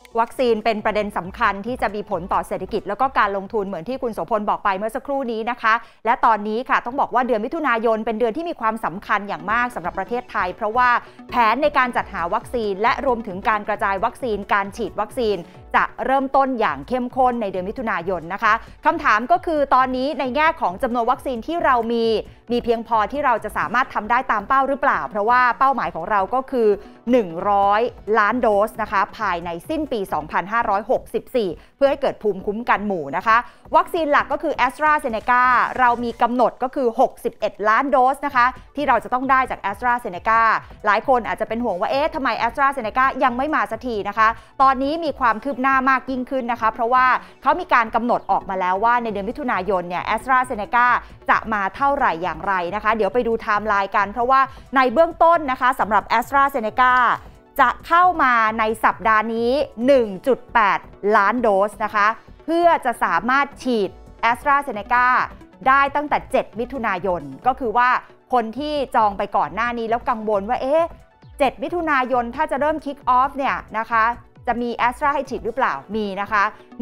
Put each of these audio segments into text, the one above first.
วัคซีนเป็นประเด็นสำคัญที่จะมีผลต่อเศรษฐกิจแล้วก็การลงทุนเหมือนที่คุณโสพลบอกไปเมื่อสักครู่นี้นะคะและตอนนี้ค่ะต้องบอกว่าเดือนมิถุนายนเป็นเดือนที่มีความสำคัญอย่างมากสำหรับประเทศไทยเพราะว่าแผนในการจัดหาวัคซีนและรวมถึงการกระจายวัคซีนการฉีดวัคซีนจะเริ่มต้นอย่างเข้มข้นในเดือนมิถุนายนนะคะคำถามก็คือตอนนี้ในแง่ของจำนวนวัคซีนที่เรามีเพียงพอที่เราจะสามารถทำได้ตามเป้าหรือเปล่าเพราะว่าเป้าหมายของเราก็คือ100 ล้านโดสนะคะภายในสิ้นปี 2564 เพื่อให้เกิดภูมิคุ้มกันหมู่นะคะวัคซีนหลักก็คือ AstraZeneca เรามีกำหนดก็คือ61 ล้านโดสนะคะที่เราจะต้องได้จาก AstraZeneca หลายคนอาจจะเป็นห่วงว่าทำไม AstraZeneca ยังไม่มาสักทีนะคะตอนนี้มีความคืบหน้ามากยิ่งขึ้นนะคะเพราะว่าเขามีการกำหนดออกมาแล้วว่าในเดือนมิถุนายนเนี่ย AstraZeneca จะมาเท่าไหร่อย่างไรนะคะเดี๋ยวไปดูไทม์ไลน์กันเพราะว่าในเบื้องต้นนะคะสำหรับ AstraZeneca จะเข้ามาในสัปดาห์นี้ 1.8 ล้านโดสนะคะเพื่อจะสามารถฉีด AstraZeneca ได้ตั้งแต่ 7 มิถุนายนก็คือว่าคนที่จองไปก่อนหน้านี้แล้วกังวลว่า7 มิถุนายนถ้าจะเริ่มคิกออฟเนี่ยนะคะจะมี Astra ให้ฉีดหรือเปล่ามีนะคะ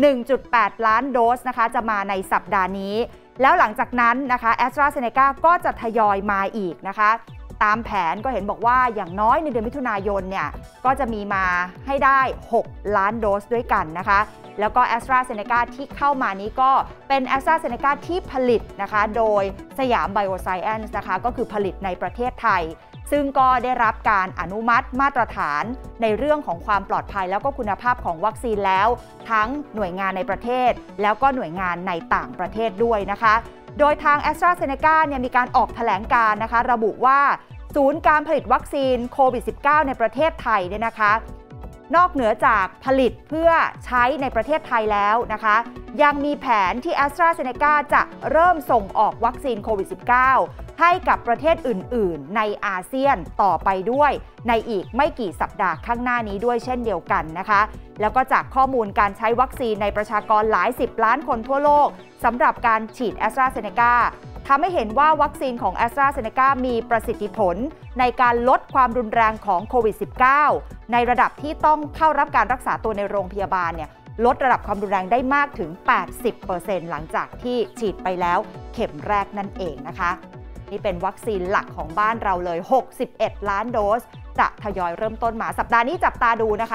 1.8 ล้านโดสนะคะจะมาในสัปดาห์นี้แล้วหลังจากนั้นนะคะ AstraZeneca ก็จะทยอยมาอีกนะคะตามแผนก็เห็นบอกว่าอย่างน้อยในเดือนมิถุนายนเนี่ยก็จะมีมาให้ได้6 ล้านโดสด้วยกันนะคะแล้วก็ AstraZeneca ที่เข้ามานี้ก็เป็น AstraZeneca ที่ผลิตนะคะโดยสยาม Bioscience นะคะก็คือผลิตในประเทศไทยซึ่งก็ได้รับการอนุมัติมาตรฐานในเรื่องของความปลอดภัยแล้วก็คุณภาพของวัคซีนแล้วทั้งหน่วยงานในประเทศแล้วก็หน่วยงานในต่างประเทศด้วยนะคะโดยทาง AstraZeneca เนี่ยมีการออกแถลงการณ์นะคะระบุว่าศูนย์การผลิตวัคซีนโควิด -19 ในประเทศไทยเนี่ยนะคะนอกเหนือจากผลิตเพื่อใช้ในประเทศไทยแล้วนะคะยังมีแผนที่ AstraZeneca จะเริ่มส่งออกวัคซีนโควิด -19 ให้กับประเทศอื่นๆในอาเซียนต่อไปด้วยในอีกไม่กี่สัปดาห์ข้างหน้านี้ด้วยเช่นเดียวกันนะคะแล้วก็จากข้อมูลการใช้วัคซีนในประชากรหลาย10 ล้านคนทั่วโลกสำหรับการฉีด AstraZeneca ทำให้เห็นว่าวัคซีนของ AstraZeneca มีประสิทธิผลในการลดความรุนแรงของโควิด -19 ในระดับที่ต้องเข้ารับการรักษาตัวในโรงพยาบาลเนี่ยลดระดับความรุนแรงได้มากถึง 80% หลังจากที่ฉีดไปแล้วเข็มแรกนั่นเองนะคะนี่เป็นวัคซีนหลักของบ้านเราเลย61 ล้านโดสจะทยอยเริ่มต้นมาสัปดาห์นี้จับตาดูนะคะ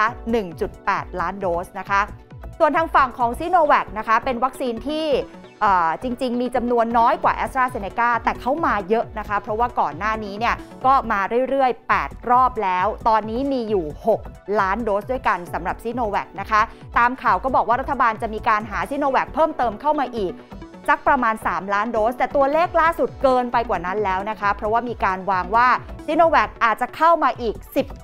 1.8 ล้านโดสนะคะส่วนทางฝั่งของซิโนแวคนะคะเป็นวัคซีนที่จริงๆมีจำนวนน้อยกว่า AstraZeneca แต่เขามาเยอะนะคะเพราะว่าก่อนหน้านี้เนี่ยก็มาเรื่อยๆ8 รอบแล้วตอนนี้มีอยู่6 ล้านโดสด้วยกันสำหรับซิโนแวคนะคะตามข่าวก็บอกว่ารัฐบาลจะมีการหาซิโนแวคเพิ่มเติมเข้ามาอีกสักประมาณ3 ล้านโดสแต่ตัวเลขล่าสุดเกินไปกว่านั้นแล้วนะคะเพราะว่ามีการวางว่าซิโนแวคอาจจะเข้ามาอีก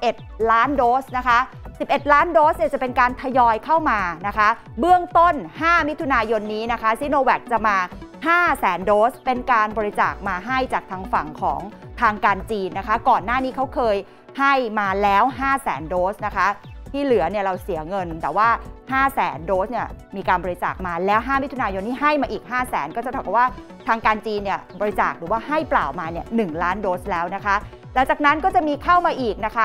11 ล้านโดสนะคะ11 ล้านโดสเนี่ยจะเป็นการทยอยเข้ามานะคะเบื้องต้น5 มิถุนายนนี้นะคะซิโนแวคจะมา 500,000 โดสเป็นการบริจาคมาให้จากทางฝั่งของทางการจีนนะคะก่อนหน้านี้เขาเคยให้มาแล้ว 500,000 โดสนะคะที่เหลือเนี่ยเราเสียเงินแต่ว่า 500,000 โดสเนี่ยมีการบริจาคมาแล้ว5 มิถุนายนนี้ให้มาอีก 500,000 ก็จะเท่ากับว่าทางการจีนเนี่ยบริจาคหรือว่าให้เปล่ามาเนี่ย1 ล้านโดสแล้วนะคะหลังจากนั้นก็จะมีเข้ามาอีกนะคะ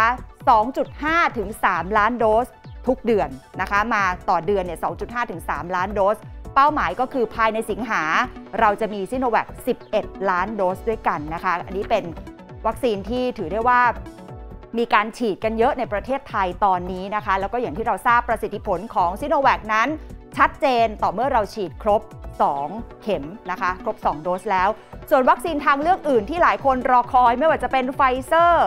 2.5 ถึง 3 ล้านโดสทุกเดือนนะคะมาต่อเดือนเนี่ย 2.5 ถึง 3 ล้านโดสเป้าหมายก็คือภายในสิงหาเราจะมีซิโนแวค11 ล้านโดสด้วยกันนะคะอันนี้เป็นวัคซีนที่ถือได้ว่ามีการฉีดกันเยอะในประเทศไทยตอนนี้นะคะแล้วก็อย่างที่เราทราบประสิทธิผลของซิโนแวคนั้นชัดเจนต่อเมื่อเราฉีดครบ2 เข็มนะคะครบ2 โดสแล้วส่วนวัคซีนทางเลือกอื่นที่หลายคนรอคอยไม่ว่าจะเป็นไฟเซอร์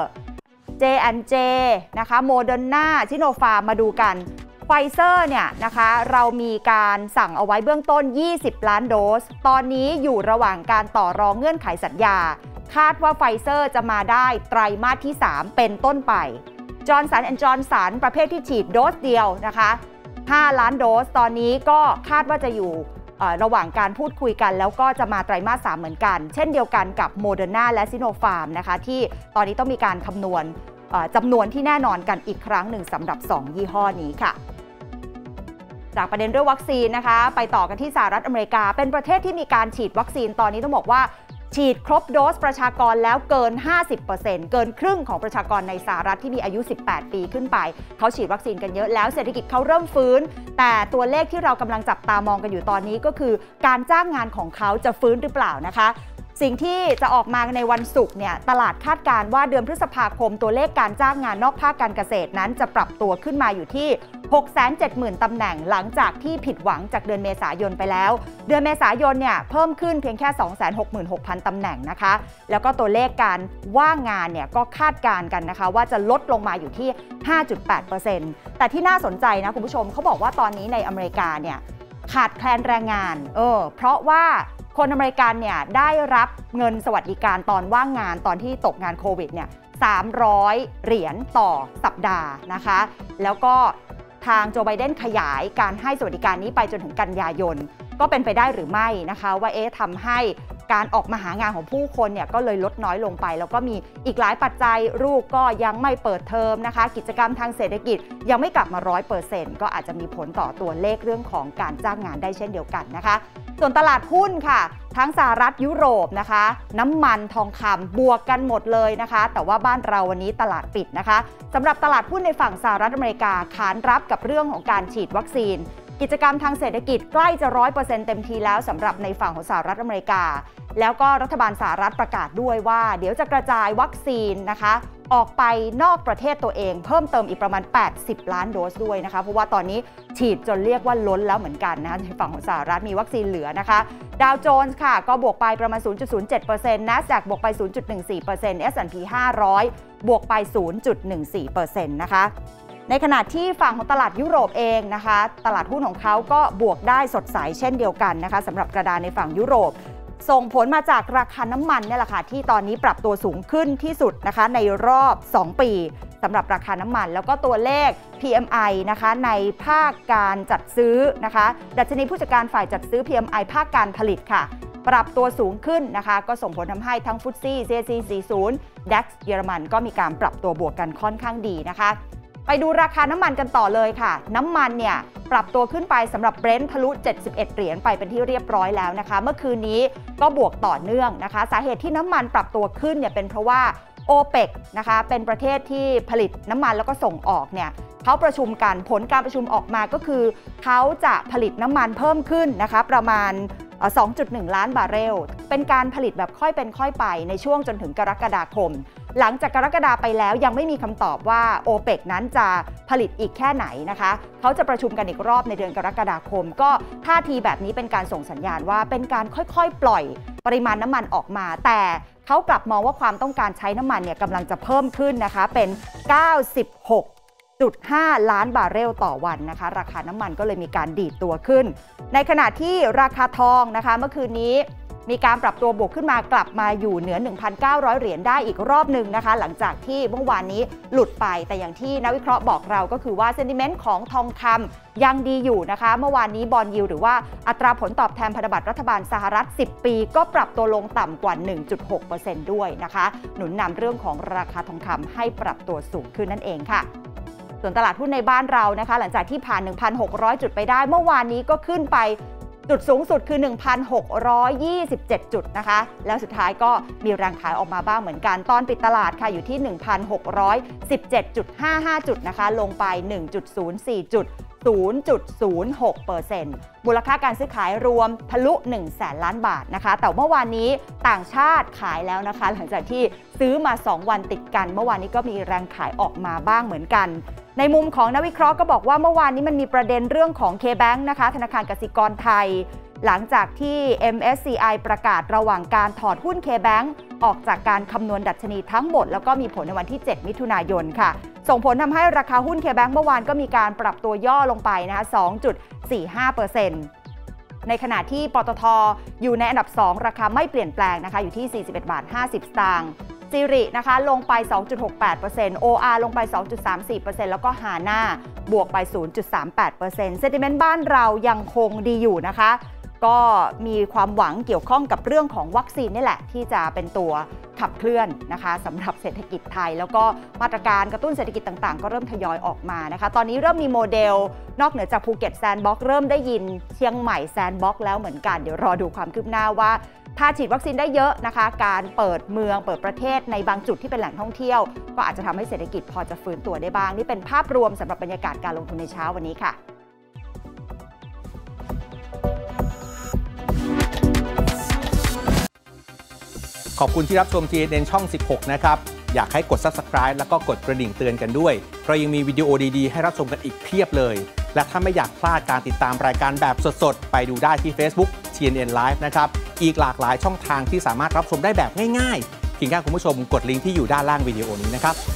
J&J นะคะโมเดอร์นาซิโนฟาร์มมาดูกันไฟเซอร์เนี่ยนะคะเรามีการสั่งเอาไว้เบื้องต้น20 ล้านโดสตอนนี้อยู่ระหว่างการต่อรองเงื่อนไขสัญญาคาดว่าไฟเซอร์จะมาได้ไตรมาสที่3เป็นต้นไปจอห์นสัน& จอห์นสันประเภทที่ฉีดโดสเดียวนะคะ5 ล้านโดสตอนนี้ก็คาดว่าจะอยู่ระหว่างการพูดคุยกันแล้วก็จะมาไตรมาส3เหมือนกันเช่นเดียวกันกับโมเดอร์นาและซิโนฟาร์มนะคะที่ตอนนี้ต้องมีการคำนวณจำนวนที่แน่นอนกันอีกครั้งหนึ่งสำหรับ2 ยี่ห้อนี้ค่ะจากประเด็นเรื่องวัคซีนนะคะไปต่อกันที่สหรัฐอเมริกาเป็นประเทศที่มีการฉีดวัคซีนตอนนี้ต้องบอกว่าฉีดครบโดสประชากรแล้วเกิน 50% เกินครึ่งของประชากรในสหรัฐที่มีอายุ 18 ปีขึ้นไปเขาฉีดวัคซีนกันเยอะแล้วเศรษฐกิจเขาเริ่มฟื้นแต่ตัวเลขที่เรากำลังจับตามองกันอยู่ตอนนี้ก็คือการจ้างงานของเขาจะฟื้นหรือเปล่านะคะสิ่งที่จะออกมาในวันศุกร์เนี่ยตลาดคาดการณ์ว่าเดือนพฤษภาคมตัวเลขการจ้างงานนอกภาคการเกษตรนั้นจะปรับตัวขึ้นมาอยู่ที่ 670,000 ตำแหน่งหลังจากที่ผิดหวังจากเดือนเมษายนไปแล้วเดือนเมษายนเนี่ยเพิ่มขึ้นเพียงแค่ 266,000 ตำแหน่งนะคะแล้วก็ตัวเลขการว่างงานเนี่ยก็คาดการณ์กันนะคะว่าจะลดลงมาอยู่ที่ 5.8% แต่ที่น่าสนใจนะคุณผู้ชมเขาบอกว่าตอนนี้ในอเมริกาเนี่ยขาดแคลนแรงงานเพราะว่าคนอเมริกันเนี่ยได้รับเงินสวัสดิการตอนว่างงานตอนที่ตกงานโควิดเนี่ย300 เหรียญต่อสัปดาห์นะคะแล้วก็ทางโจไบเดนขยายการให้สวัสดิการนี้ไปจนถึงกันยายนก็เป็นไปได้หรือไม่นะคะว่าทำให้การออกมาหางานของผู้คนเนี่ยก็เลยลดน้อยลงไปแล้วก็มีอีกหลายปัจจัยลูกก็ยังไม่เปิดเทอมนะคะกิจกรรมทางเศรษฐกิจยังไม่กลับมา 100% ก็อาจจะมีผลต่อตัวเลขเรื่องของการจ้างงานได้เช่นเดียวกันนะคะส่วนตลาดหุ้นค่ะทั้งสหรัฐยุโรปนะคะน้ำมันทองคำบวกกันหมดเลยนะคะแต่ว่าบ้านเราวันนี้ตลาดปิดนะคะสำหรับตลาดหุ้นในฝั่งสหรัฐอเมริกาขานรับกับเรื่องของการฉีดวัคซีนกิจกรรมทางเศรษฐกิจใกล้จะ 100% เต็มทีแล้วสำหรับในฝั่งของสหรัฐอเมริกาแล้วก็รัฐบาลสหรัฐประกาศด้วยว่าเดี๋ยวจะกระจายวัคซีนนะคะออกไปนอกประเทศตัวเองเพิ่มเติมอีกประมาณ80ล้านโดสด้วยนะคะเพราะว่าตอนนี้ฉีดจนเรียกว่าล้นแล้วเหมือนกันนะคะในฝั่งของสหรัฐมีวัคซีนเหลือนะคะดาวโจนส์ค่ะก็บวกไปประมาณ 0.07% NASDAQ บวกไป 0.14% S&P 500บวกไป 0.14% นะคะในขณะที่ฝั่งของตลาดยุโรปเองนะคะตลาดหุ้นของเขาก็บวกได้สดใสเช่นเดียวกันนะคะสำหรับกระดานในฝั่งยุโรปส่งผลมาจากราคาน้ำมันเนี่ยแหละค่ะที่ตอนนี้ปรับตัวสูงขึ้นที่สุดนะคะในรอบ2ปีสำหรับราคาน้ำมันแล้วก็ตัวเลข PMI นะคะในภาคการจัดซื้อนะคะดัชนีผู้จัดการฝ่ายจัดซื้อ PMI ภาคการผลิตค่ะปรับตัวสูงขึ้นนะคะก็ส่งผลทำให้ทั้งฟุตซี่ CAC 40 DAX เยอรมันก็มีการปรับตัวบวกกันค่อนข้างดีนะคะไปดูราคาน้ำมันกันต่อเลยค่ะน้ำมันเนี่ยปรับตัวขึ้นไปสำหรับเบรนท์ทะลุ71เหรียญไปเป็นที่เรียบร้อยแล้วนะคะเมื่อคืนนี้ก็บวกต่อเนื่องนะคะสาเหตุที่น้ำมันปรับตัวขึ้นเนี่ยเป็นเพราะว่าโอเปกนะคะเป็นประเทศที่ผลิตน้ำมันแล้วก็ส่งออกเนี่ยเขาประชุมกันผลการประชุมออกมาก็คือเขาจะผลิตน้ำมันเพิ่มขึ้นนะคะประมาณ2.1 ล้านบาร์เรลเป็นการผลิตแบบค่อยเป็นค่อยไปในช่วงจนถึงกรกฎาคมหลังจากกรกฎาไปแล้วยังไม่มีคำตอบว่าโอเปกนั้นจะผลิตอีกแค่ไหนนะคะเขาจะประชุมกันอีกรอบในเดือนกรกฎาคมก็ท่าทีแบบนี้เป็นการส่งสัญญาณว่าเป็นการค่อยๆปล่อยปริมาณน้ำมันออกมาแต่เขากลับมองว่าความต้องการใช้น้ำมันเนี่ยกำลังจะเพิ่มขึ้นนะคะเป็น96.5 ล้านบาร์เรลต่อวันนะคะราคาน้ำมันก็เลยมีการดีดตัวขึ้นในขณะที่ราคาทองนะคะเมื่อคืนนี้มีการปรับตัวบวกขึ้นมากลับมาอยู่เหนือ 1,900 เหรียญได้อีกรอบหนึ่งนะคะหลังจากที่เมื่อวานนี้หลุดไปแต่อย่างที่นักวิเคราะห์บอกเราก็คือว่าเซนติเมนต์ของทองคำยังดีอยู่นะคะเมื่อวานนี้บอนด์ยิลด์หรือว่าอัตราผลตอบแทนพันธบัตรรัฐบาลสหรัฐ10ปีก็ปรับตัวลงต่ำกว่า 1.6% ด้วยนะคะหนุนนำเรื่องของราคาทองคำให้ปรับตัวสูงขึ้นนั่นเองค่ะส่วนตลาดหุ้นในบ้านเรานะคะหลังจากที่ผ่าน 1,600 จุดไปได้เมื่อวานนี้ก็ขึ้นไปจุดสูงสุดคือ 1,627 จุดนะคะแล้วสุดท้ายก็มีแรงขายออกมาบ้างเหมือนกันตอนปิดตลาดค่ะอยู่ที่ 1,617.55 จุดนะคะลงไป 1.04 จุด 0.06% มูลค่าการซื้อขายรวมทะลุ 100,000 ล้านบาทนะคะแต่เมื่อวานนี้ต่างชาติขายแล้วนะคะหลังจากที่ซื้อมา2วันติดกันเมื่อวานนี้ก็มีแรงขายออกมาบ้างเหมือนกันในมุมของนักวิเคราะห์ก็บอกว่าเมื่อวานนี้มันมีประเด็นเรื่องของ KBank นะคะธนาคารกสิกรไทยหลังจากที่ MSCI ประกาศระหว่างการถอดหุ้น KBank ออกจากการคำนวณดัชนีทั้งหมดแล้วก็มีผลในวันที่7มิถุนายนค่ะส่งผลทำให้ราคาหุ้น KBank เมื่อวานก็มีการปรับตัวย่อลงไปนะคะ 2.45% ในขณะที่ปตท.อยู่ในอันดับ2ราคาไม่เปลี่ยนแปลงนะคะอยู่ที่ 41.50 สตางค์ซิรินะคะลงไป 2.68% OR ลงไป 2.34% แล้วก็ฮาน่าบวกไป 0.38% เซนติเมนต์บ้านเรายังคงดีอยู่นะคะก็มีความหวังเกี่ยวข้องกับเรื่องของวัคซีนนี่แหละที่จะเป็นตัวขับเคลื่อนนะคะสำหรับเศรษฐกิจไทยแล้วก็มาตรการกระตุ้นเศรษฐกิจต่างๆก็เริ่มทยอยออกมานะคะตอนนี้เริ่มมีโมเดลนอกเหนือจากภูเก็ตแซนด์บ็อกซ์เริ่มได้ยินเชียงใหม่แซนด์บ็อกซ์แล้วเหมือนกันเดี๋ยวรอดูความคืบหน้าว่าถ้าฉีดวัคซีนได้เยอะนะคะการเปิดเมืองเปิดประเทศในบางจุดที่เป็นแหล่งท่องเที่ยวก็อาจจะทำให้เศรษฐกิจพอจะฟื้นตัวได้บ้างนี่เป็นภาพรวมสำหรับบรรยากาศการลงทุนในเช้าวันนี้ค่ะขอบคุณที่รับชม TNN ช่อง 16 นะครับ อยากให้กด Subscribe แล้วก็กดกระดิ่งเตือนกันด้วยเพราะยังมีวิดีโอดีๆให้รับชมกันอีกเพียบเลย และถ้าไม่อยากพลาดการติดตามรายการแบบสดๆ ไปดูได้ที่ Facebook TNN Live นะครับ อีกหลากหลายช่องทางที่สามารถรับชมได้แบบง่ายๆเพียงแค่คุณผู้ชมกดลิงก์ที่อยู่ด้านล่างวิดีโอนี้นะครับ